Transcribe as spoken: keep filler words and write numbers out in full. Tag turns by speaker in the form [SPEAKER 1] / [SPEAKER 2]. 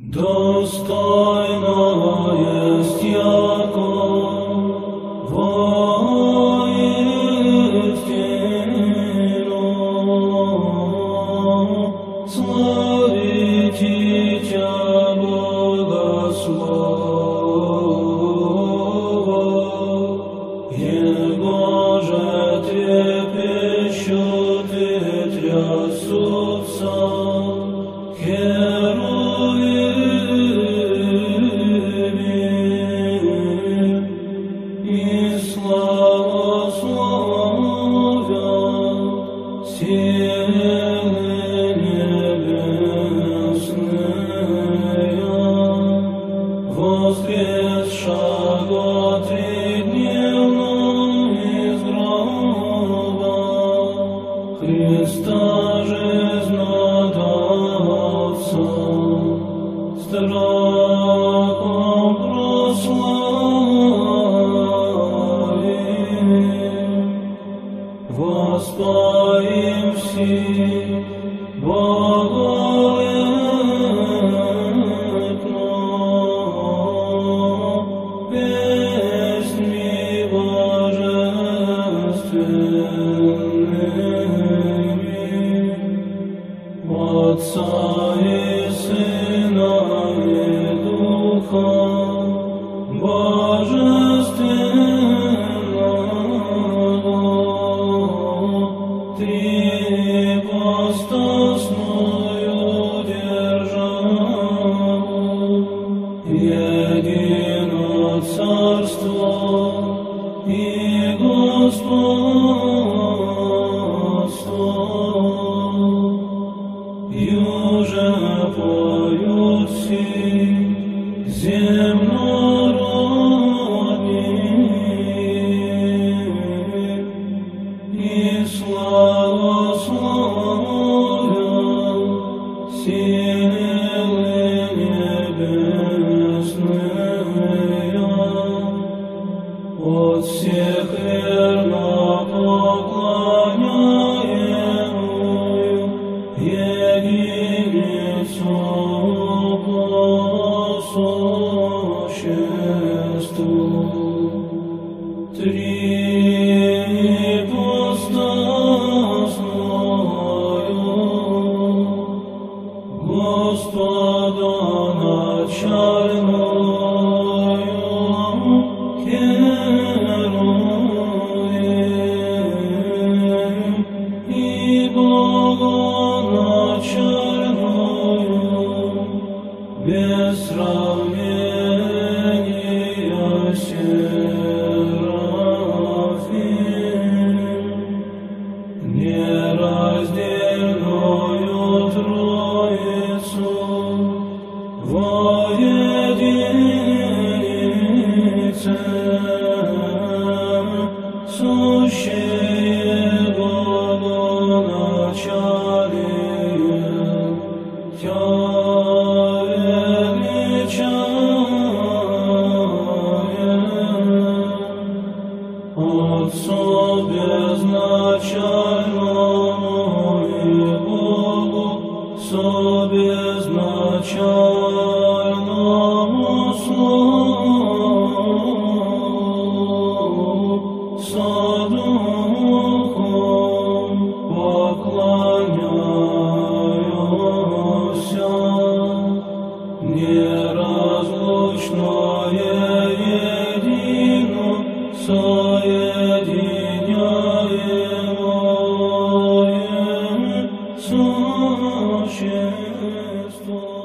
[SPEAKER 1] Достойно есть яко воистину славить Тя Бога слова, Его же трепещут и трясутся херувимы, и славословят силы небесные, воскресшего тридневно из гроба, Христа жизнодавца, страхом прославим, воспоим все боголепно песни божественными, Отца и Сына и Духа Божественного, трипостасную державу, едино царство и господство. Юже поют все земнородные, и славословят силы небесные, от всех верно поклоняемую единицу по существу, трипостасную, Господа начальную, херувим, и богоначальную, без сравнения серафим, нераздельную Троицу во единице, сущее богоначалие, Тя величаем, Отцу безначальному и Богу собезначальному Слову, со Духом поклоняемся, неразлучное едино соединяемое существо.